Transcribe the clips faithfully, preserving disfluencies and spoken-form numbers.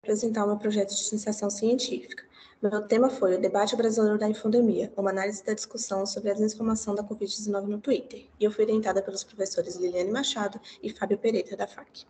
apresentar o meu projeto de iniciação científica. Meu tema foi o debate brasileiro da infodemia, uma análise da discussão sobre a desinformação da covid dezenove no Twitter. E eu fui orientada pelos professores Liliane Machado e Fábio Pereira, da F A C.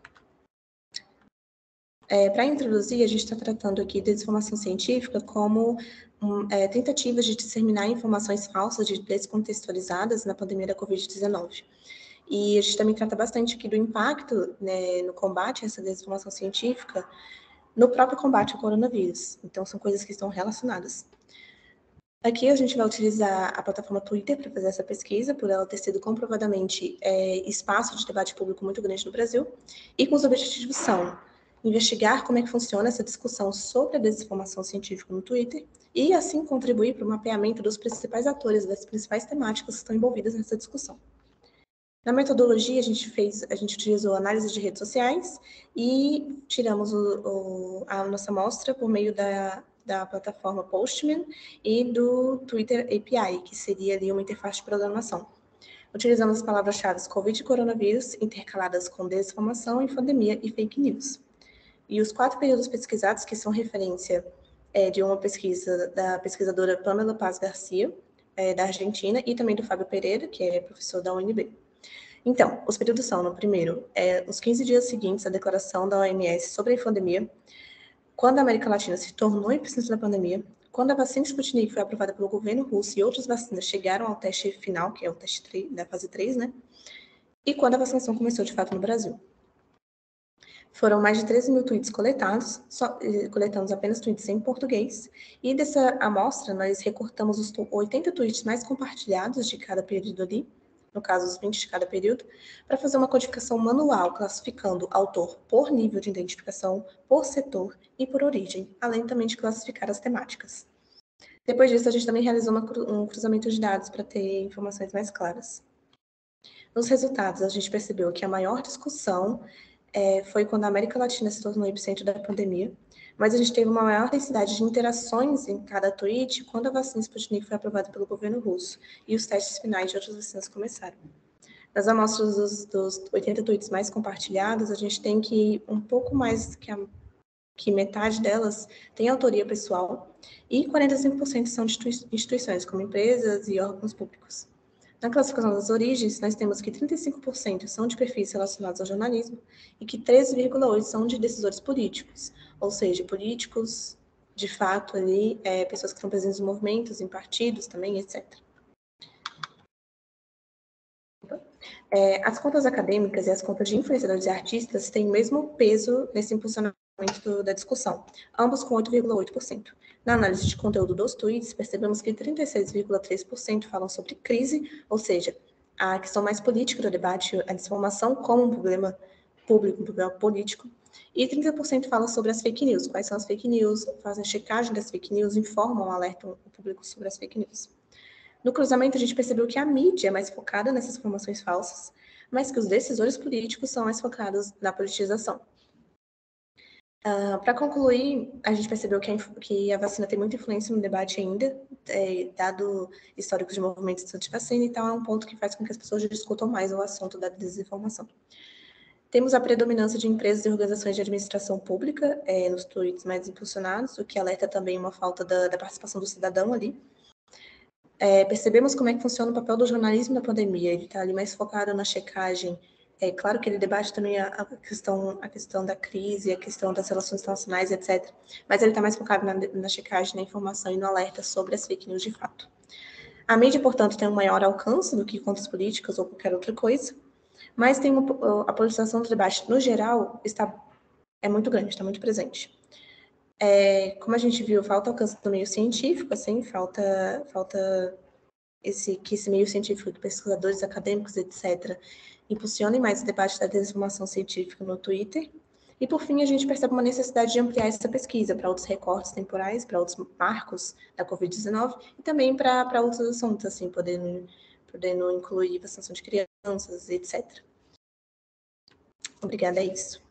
É, Para introduzir, a gente está tratando aqui de desinformação científica como um, é, tentativas de disseminar informações falsas e descontextualizadas na pandemia da covid dezenove. E a gente também trata bastante aqui do impacto, né, no combate a essa desinformação científica no próprio combate ao coronavírus. Então, são coisas que estão relacionadas. Aqui a gente vai utilizar a plataforma Twitter para fazer essa pesquisa, por ela ter sido comprovadamente é, espaço de debate público muito grande no Brasil, e com os objetivos são investigar como é que funciona essa discussão sobre a desinformação científica no Twitter e, assim, contribuir para o mapeamento dos principais atores, das principais temáticas que estão envolvidas nessa discussão. Na metodologia, a gente fez, a gente utilizou análise de redes sociais e tiramos o, o, a nossa amostra por meio da, da plataforma Postman e do Twitter A P I, que seria ali uma interface de programação. Utilizamos as palavras-chave Covid e coronavírus, intercaladas com desinformação, infodemia e fake news. E os quatro períodos pesquisados, que são referência é, de uma pesquisa da pesquisadora Pamela Paz Garcia, é, da Argentina, e também do Fábio Pereira, que é professor da U N B. Então, os períodos são, no primeiro, é, os quinze dias seguintes à declaração da O M S sobre a infodemia, quando a América Latina se tornou epicentro da pandemia, quando a vacina Sputnik foi aprovada pelo governo russo e outras vacinas chegaram ao teste final, que é o teste três, da fase três, né? E quando a vacinação começou de fato no Brasil. Foram mais de treze mil tweets coletados, só, coletamos apenas tweets em português, e dessa amostra nós recortamos os oitenta tweets mais compartilhados de cada período ali, no caso os vinte de cada período, para fazer uma codificação manual, classificando autor por nível de identificação, por setor e por origem, além também de classificar as temáticas. Depois disso, a gente também realizou uma, um cruzamento de dados para ter informações mais claras. Nos resultados, a gente percebeu que a maior discussão É, foi quando a América Latina se tornou epicentro da pandemia, mas a gente teve uma maior densidade de interações em cada tweet quando a vacina Sputnik foi aprovada pelo governo russo e os testes finais de outras vacinas começaram. Nas amostras dos, dos oitenta tweets mais compartilhados, a gente tem que um pouco mais que, a, que metade delas tem autoria pessoal e quarenta e cinco por cento são de instituições, como empresas e órgãos públicos. Na classificação das origens, nós temos que trinta e cinco por cento são de perfis relacionados ao jornalismo e que treze vírgula oito por cento são de decisores políticos, ou seja, políticos, de fato, ali, é, pessoas que estão presentes em movimentos, em partidos também, etcétera. É, as contas acadêmicas e as contas de influenciadores e artistas têm o mesmo peso nesse impulsionamento da discussão, ambos com oito vírgula oito por cento. Na análise de conteúdo dos tweets, percebemos que trinta e seis vírgula três por cento falam sobre crise, ou seja, a questão mais política do debate, a desinformação como um problema público, um problema político, e trinta por cento fala sobre as fake news, quais são as fake news, fazem a checagem das fake news, informam, alertam o público sobre as fake news. No cruzamento, a gente percebeu que a mídia é mais focada nessas informações falsas, mas que os decisores políticos são mais focados na politização. Uh, Para concluir, a gente percebeu que a, que a vacina tem muita influência no debate ainda, é, dado históricos de movimentos anti-vacina, então é um ponto que faz com que as pessoas discutam mais o assunto da desinformação. Temos a predominância de empresas e organizações de administração pública é, nos tweets mais impulsionados, o que alerta também uma falta da, da participação do cidadão ali. É, percebemos como é que funciona o papel do jornalismo na pandemia, ele está ali mais focado na checagem. É claro que ele debate também a, a, questão, a questão da crise, a questão das relações internacionais, etcétera. Mas ele está mais focado na, na checagem, na informação e no alerta sobre as fake news de fato. A mídia, portanto, tem um maior alcance do que contas políticas ou qualquer outra coisa, mas tem uma, a politização do debate, no geral, está, é muito grande, está muito presente. É, como a gente viu, falta alcance do meio científico, assim, falta, falta esse, que esse meio científico, de pesquisadores acadêmicos, etcétera, impulsionem mais o debate da desinformação científica no Twitter. E, por fim, a gente percebe uma necessidade de ampliar essa pesquisa para outros recortes temporais, para outros marcos da covid dezenove e também para, para outros assuntos, assim, podendo, podendo incluir vacinação de crianças, etcétera. Obrigada, é isso.